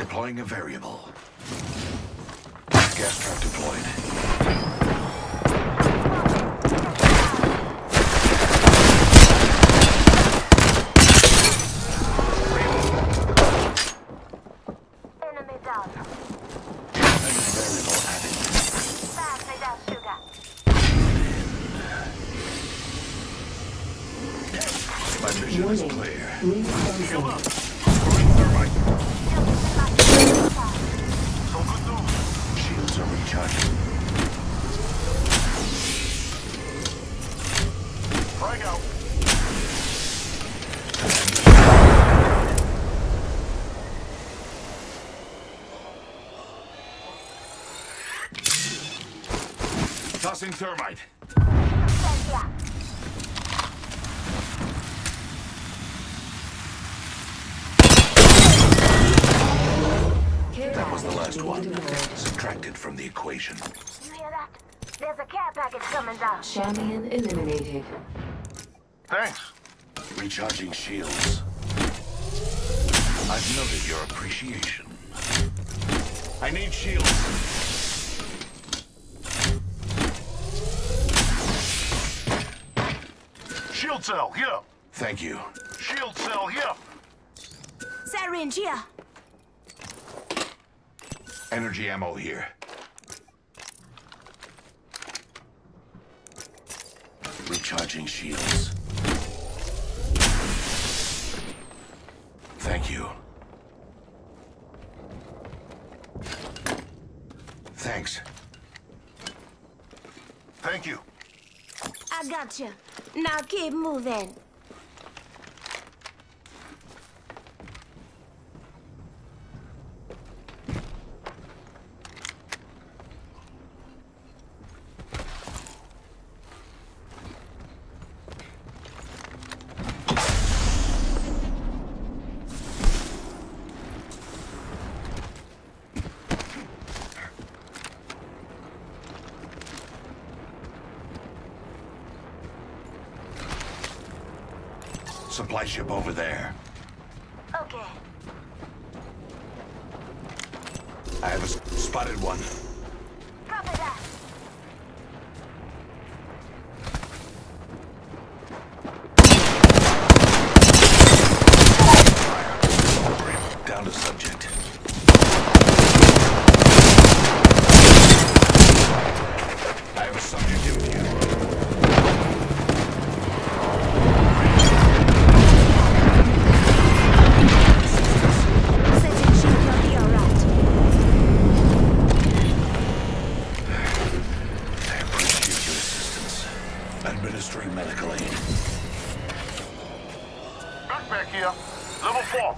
Deploying a variable. Gas trap deployed. My vision is clear. Shield up. Thermite. So good news. Shields are recharging. Frag out. Tossing thermite. That was the last one. Subtracted from the equation. You hear that? There's a care package coming down. Champion eliminated. Thanks. Recharging shields. I've noted your appreciation. I need shields. Shield cell, here. Thank you. Shield cell, here. Syringe here. Energy ammo here. Recharging shields. Thank you. Thanks. Thank you. I got you. Now keep moving. Supply ship over there. Okay. I have spotted one. Copy that. Down to subject. I have a subject in view. Administering medical aid. Backpack here. Level 4.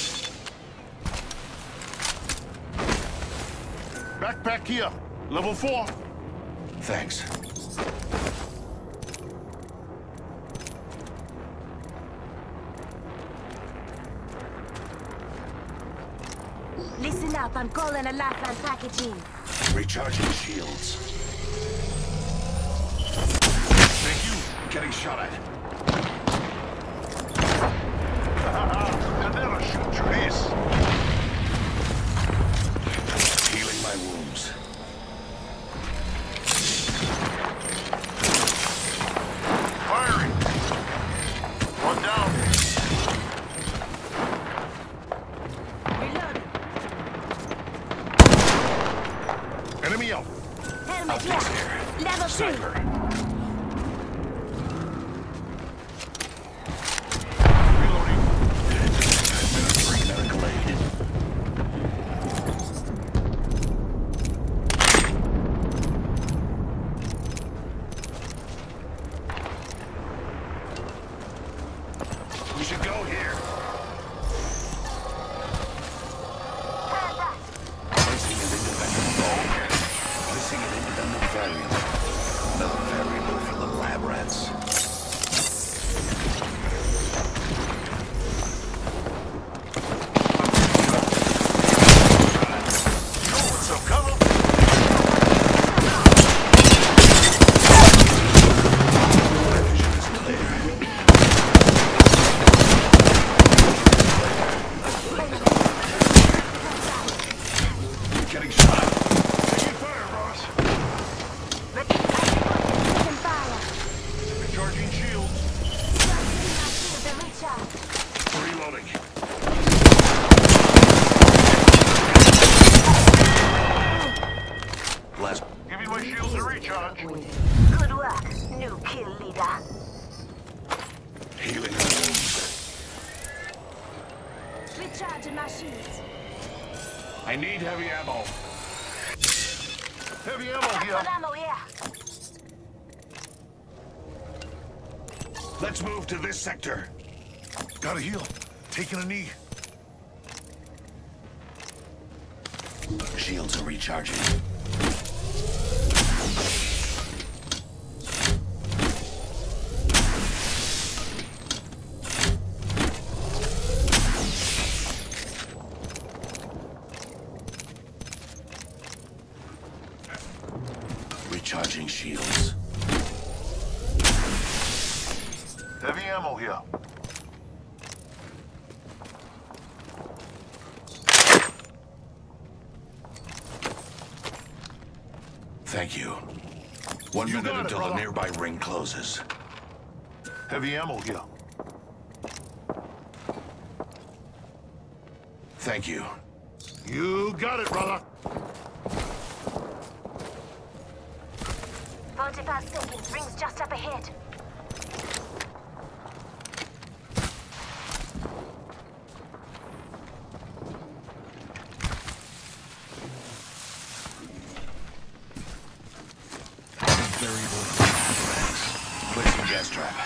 Backpack here. Level 4. Thanks. Listen up, I'm calling a lifeline packaging. Recharging shields. Thank you. Getting shot at. They never shoot through this. Healing my wounds. Firing. One down. Reload. Enemy out. Helmet Optics here. here. Level 3. Sniper. Administering medical aid. We should go here. Placing an independent. Placing an independent variable. Another variable for the lab rats. Reloading. Last. Giving my shields a recharge. Good work, new kill leader. Healing wounds. Recharging my shields. I need heavy ammo. Heavy ammo Got here. ammo here. Let's move to this sector. Gotta heal. Taking a knee. Shields are recharging. Recharging shields. Heavy ammo here. Thank you. 1 You minute got it, until the brother. nearby ring closes. Heavy ammo here. Thank you. You got it, brother. 45 seconds, rings just up ahead. Placing gas trap.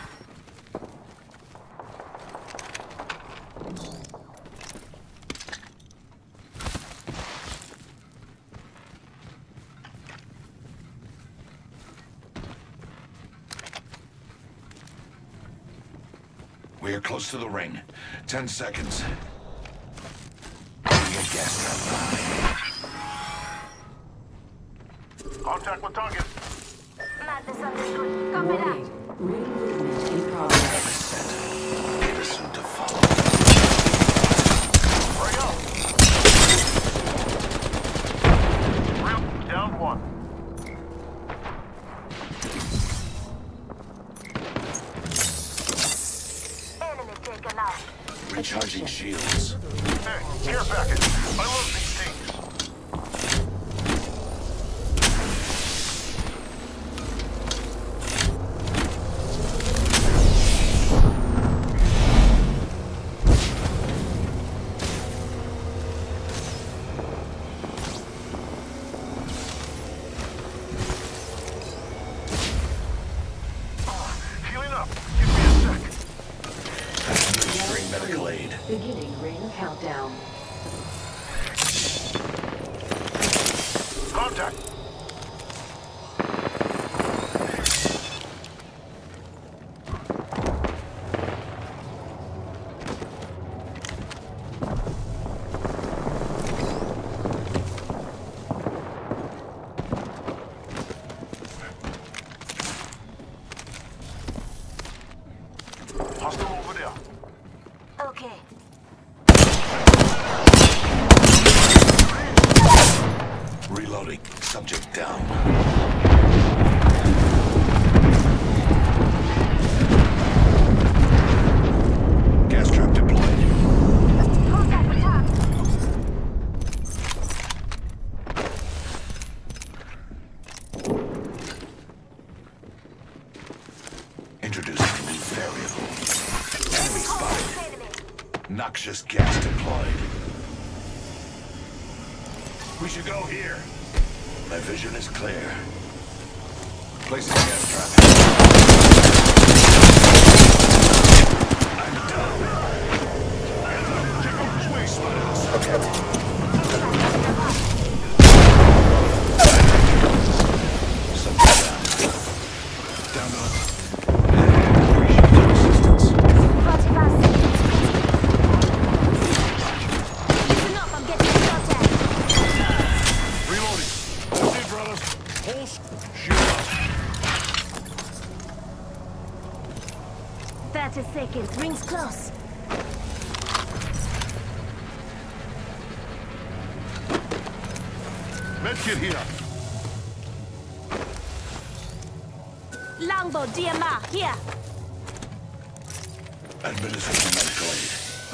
We are close to the ring. 10 seconds. Putting a gas trap. Contact with target. Madness understood. Copy that. Ring movement in progress. Set. Data soon to follow. Hurry up. Real. Down one. Enemy taken out. Recharging shields. Hey, care package. I love these things. Healing up. Give me a sec. Administering medical aid. Beginning ring countdown. Contact. Hostile over there. Okay. Reloading. Subject down. Gas trap deployed. Contact with target. Introducing a new variable. Enemy spotted. Enemy. Noxious gas deployed. We should go here. My vision is clear. Placing gas trap. I'm done. Check out this way, Smiles. Subject down. Down up. Appreciate your assistance. 45 seconds. Listen up, I'm getting shot at. Reloading. That's it, brothers. Whole shield up. 30 seconds, rings close. Medkit here. Longbow DMR, here. Administering medical aid.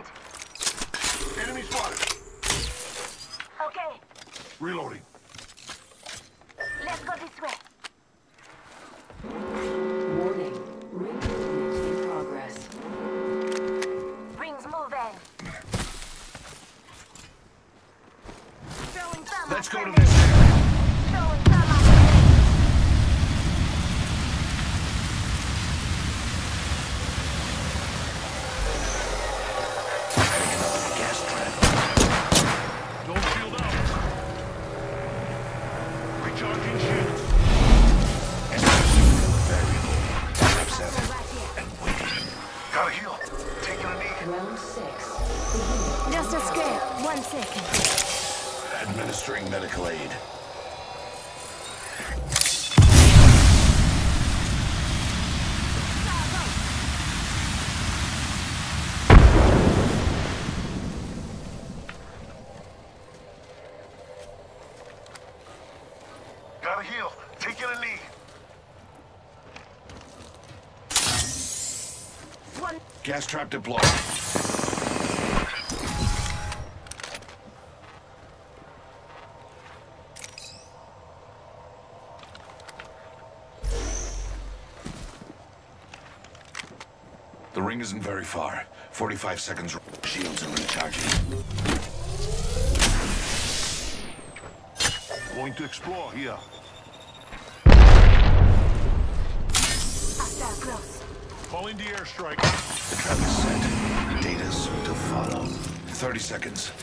spotted. Enemy spotted. Okay, Reloading. let's go this way. Warning. Ring movement in progress. Rings moving. Throwing thermite Let's go to grenade. this area. Throwing thermite grenade. Taking out the gas trap. Don't shield out. Recharging shields. Variable. Trap set. Right here. And waiting. Gotta heal. Taking a knee. Round 6. Just a scare. 1 second. Administering medical aid. Gotta heal. Taking a knee. One. Gas trap deployed. The ring isn't very far. 45 seconds. Shields are recharging. Going to explore here. Hostile close. Calling the airstrike. The trap is set. Data soon to follow. 30 seconds.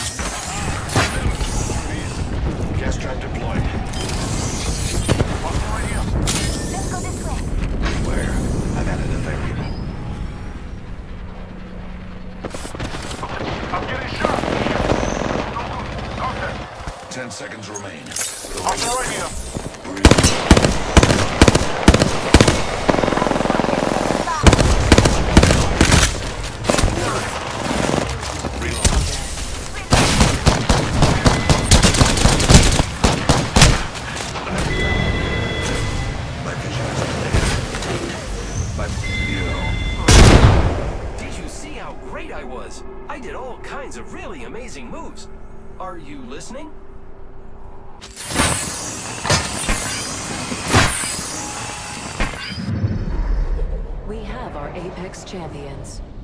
Gas trap deployed. Right here. Let's go this way. Where? I've added a variable. I'm getting shot. No good. Okay. 10 seconds remain. The I'm ring is right here. My vision is clear. But, Did you see how great I was? I did all kinds of really amazing moves. Are you listening? We have our Apex champions.